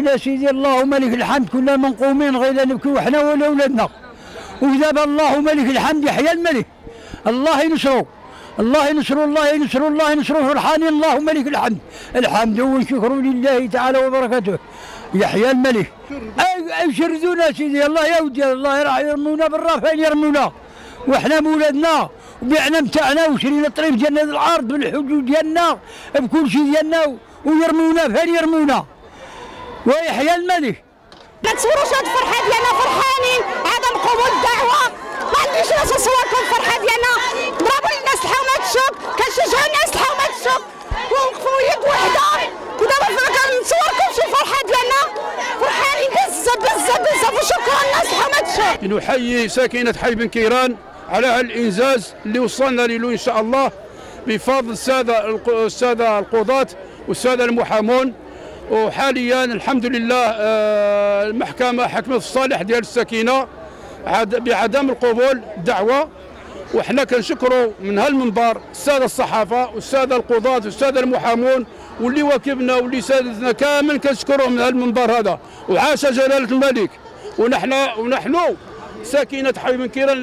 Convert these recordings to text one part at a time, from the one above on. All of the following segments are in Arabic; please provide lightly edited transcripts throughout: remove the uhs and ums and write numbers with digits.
لله سيدي اللهم لك الحمد، كنا منقومين غير نبكي وحنا ولا ولادنا، ودابا اللهم لك الحمد يحيى الملك، الله ينصرو الله ينصرو الله ينصرو الله ينصرو فرحانين، اللهم لك الحمد، الحمد والشكر لله تعالى وبركاته، يحيى الملك. يشردونا سيدي الله يا ودي، الله راح يرمونا بالرافعين يرمونا، وحنا مولادنا وبيعنا متاعنا وشرينا طريف ديالنا العرض بالحجوج ديالنا بكل شيء ديالنا، ويرمونا فين يرمونا، ويحيى الملك. ما تصوروش هاد الفرحه ديالنا، فرحانين عدم قبول الدعوه، ما عنديش ناس نصوركم الفرحه ديالنا، ضربوا الناس الحومات الشوك، كنشجعوا الناس الحومات الشوك ووقفوا يد وحده، ودابا كنصوركم شي الفرحه ديالنا، فرحانين بزاف بزاف بزاف، وشكرا الناس الحومات الشوك. نحيي ساكنه حي بن كيران على هالانجاز اللي وصلنا له ان شاء الله بفضل الساده القضاة والساده المحامون. وحاليا الحمد لله المحكمه حكمت في الصالح ديال الساكنه بعدم القبول الدعوه، وحنا كنشكروا من هالمنبر الساده الصحافه والساده القضاة والساده المحامون واللي واكبنا واللي ساندتنا كامل، كنشكروهم من هالمنبر هذا، وعاش جلاله الملك. ونحن ساكنه حي بن كيران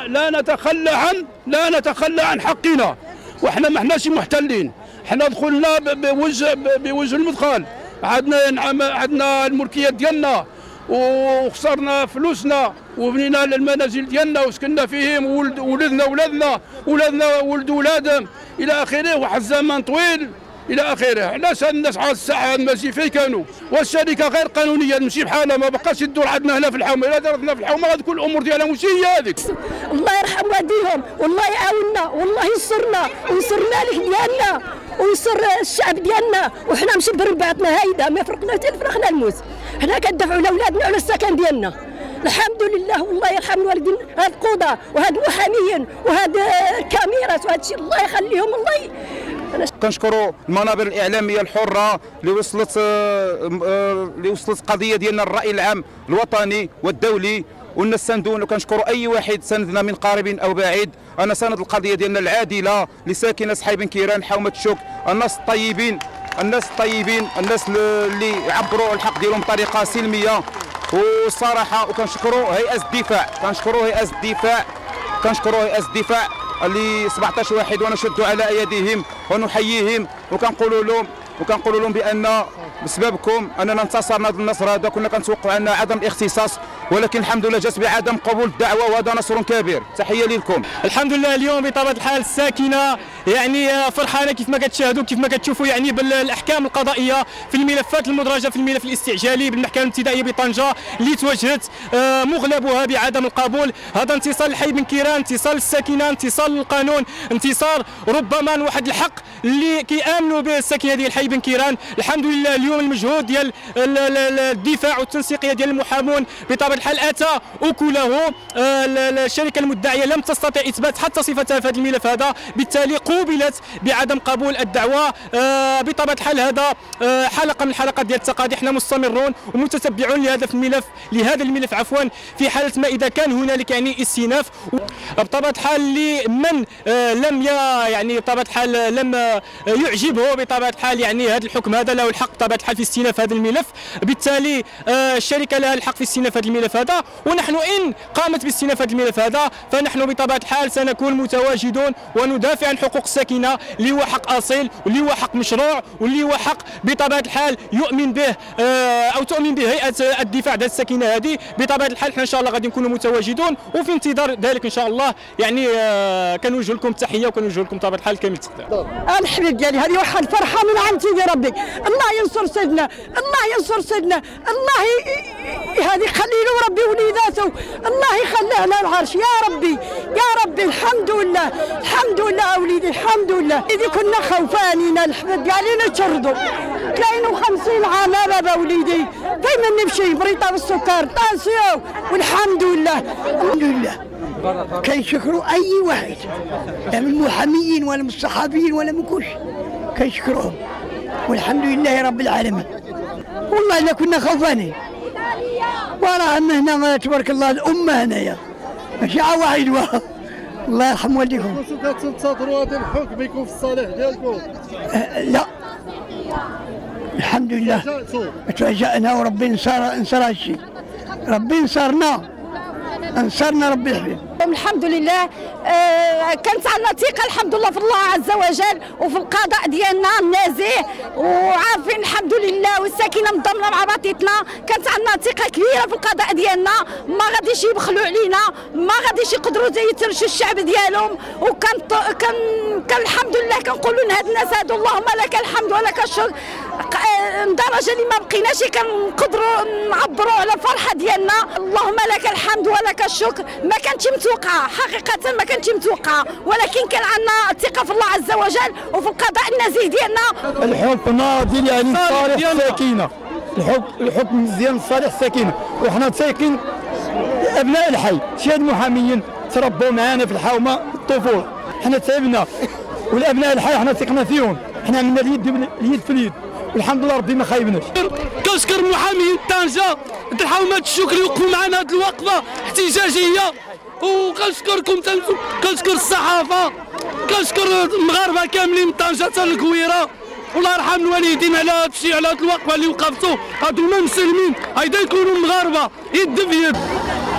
لا نتخلى عن حقنا، وحنا ما حناش محتلين، حنا دخلنا بوجه المدخل، عندنا الملكيات ديالنا وخسرنا فلوسنا وبنينا المنازل ديالنا وسكننا فيهم، ولدنا ولد ولادهم الى اخره، واحد الزمن طويل الى اخره. علاش الناس على الساعه ماشي فين كانوا، والشركه غير قانونيه تمشي بحالها، ما بقاش الدور عندنا هنا في الحومه، الا درتنا في الحومه غتكون الامور ديالها ماشي هي هذيك. الله يرحم والديهم والله يعاوننا والله ينصرنا وينصر الملك ديالنا وينصر الشعب ديالنا، وحنا مشبرين بعضنا هايده، ما فرقنا حتى فرقنا الموت، حنا كندافعوا على اولادنا وعلى السكن ديالنا. الحمد لله والله يرحم الوالدين، هاد القضاة وهاد المحاميين وهاد الكاميرات وهاد الشيء، الله يخليهم. الله كنشكروا المنابر الاعلاميه الحره اللي وصلت قضيه ديالنا الراي العام الوطني والدولي، والناس ساندونا، وكنشكروا اي واحد ساندنا من قريب او بعيد. انا ساند القضيه ديالنا العادله لساكنه حي بن كيران حومه الشوك، الناس الطيبين الناس اللي عبروا الحق ديالهم بطريقه سلميه والصراحه. وكنشكروا هيئه الدفاع اللي 17 واحد ونشدوا على ايديهم ونحييهم، وكنقولوا لهم بان بسببكم اننا انتصرنا هذا النصر هذا. كنا كنتوقع عندنا عدم الاختصاص، ولكن الحمد لله جات بعدم قبول الدعوه، وهذا نصر كبير. تحيه لكم. الحمد لله اليوم بطبيعه الحال الساكنه يعني فرحانه كيف ما كتشاهدوا كيف ما كتشوفوا يعني بالاحكام القضائيه في الملفات المدرجه في الملف الاستعجالي بالمحكمه الابتدائيه بطنجه اللي توجهت مغلبها بعدم القبول. هذا انتصار لحي بن كيران، انتصار للساكنه، انتصار للقانون، انتصار ربما واحد الحق اللي كيامنوا به الساكنه ديال حي بن كيران. الحمد لله اليوم المجهود ديال الدفاع والتنسيقيه ديال المحامون بطبيعه الحال اتى اكله. الشركه المدعيه لم تستطع اثبات حتى صفتها في هذا الملف هذا، بالتالي قوبلت بعدم قبول الدعوه. بطبيعه الحال هذا حلقه من الحلقات ديال التقاضي، احنا مستمرون ومتتبعون لهذا الملف في حاله ما اذا كان هنالك يعني استئناف. بطبيعه الحال لمن لم يعني بطبيعه الحال لم يعجبه بطبيعه الحال يعني هذا الحكم هذا له الحق بطبيعه الحال في استئناف هذا الملف، بالتالي الشركه لها الحق في استئناف هذا الملف هذا، ونحن ان قامت باستئناف هذا الملف هذا فنحن بطبيعه الحال سنكون متواجدون وندافع عن حقوق الساكنه اللي هو حق اصيل واللي هو حق مشروع واللي هو حق بطبيعه الحال يؤمن به او تؤمن به هيئه الدفاع ديال الساكنه هذه. بطبيعه الحال حنا ان شاء الله غادي نكونوا متواجدون وفي انتظار ذلك ان شاء الله. يعني كنوجه لكم التحيه وكنوجه لكم بطبيعه الحال كامل التقدير. الحبيب ديالي هذه واحد الفرحه من عند سيدي ربي، الله ينصر سيدنا، الله ينصر سيدنا، الله هذه خليله ربي وليداته، الله يخليه على العرش يا ربي يا ربي. الحمد لله الحمد لله اوليدي الحمد لله. اذا كنا خوفانين الحبيب ديالي نتشردوا 52 عام بابا وليدي، دائما نمشي بريطه بالسكر طاسيو، والحمد لله الحمد لله. كيشكروا اي واحد لا من المحاميين ولا من الصحفيين ولا من كل شيء، كيشكروهم والحمد لله رب العالمين. والله الا كنا خوفانين، وراه هنا تبارك الله الامه هنايا ماشي واحد واحد. الله يرحم والديكم. واش كتنتظروا هذا الحكم يكون في الصالح ديالكم؟ لا الحمد لله تفاجأنا وربي نصر هالشيء، ربي نصرنا ربي يحفظ. الحمد لله كانت عندنا ثقه الحمد لله في الله عز وجل وفي القضاء ديالنا النزيه، وعارفين الحمد لله والساكنه مضمنه مع بعضياتنا. كانت عندنا ثقه كبيره في القضاء ديالنا، ما غاديش يبخلوا علينا، ما غاديش يقدروا يترشوا الشعب ديالهم. كان الحمد لله كنقولوا لهاد الناس هادو اللهم لك الحمد ولك الشكر، لدرجه اللي ما بقيناش كنقدروا نعبروا على الفرحه ديالنا. اللهم لك الحمد ولك الشكر. ما كانتش متوقعه حقيقه، ما كانتش متوقعه، ولكن كان عندنا ثقه في الله عز وجل وفي القضاء النزيه ديالنا. الحكم ناضل يعني صالح السكينه، الحكم مزيان صالح السكينه، وحنا ساكن ابناء الحي، شي المحاميين تربوا معنا في الحومه الطفوله، حنا تعبنا والابناء الحي حنا ثقنا فيهم، حنا عملنا اليد في اليد والحمد لله ربي ما خايبناش. كنشكر محامين طنجه الحومه الشكر يوقفوا معنا هذه الوقفه احتجاجيه، وكنشكركم كنشكر الصحافه، كنشكر المغاربه كاملين من طنجه حتى للكويره، والله يرحم الوالدين على هذا الشيء، على هذه الوقفه اللي وقفتوا. هادو ما مسلمين، هيدا يكونوا مغاربه يد في يد.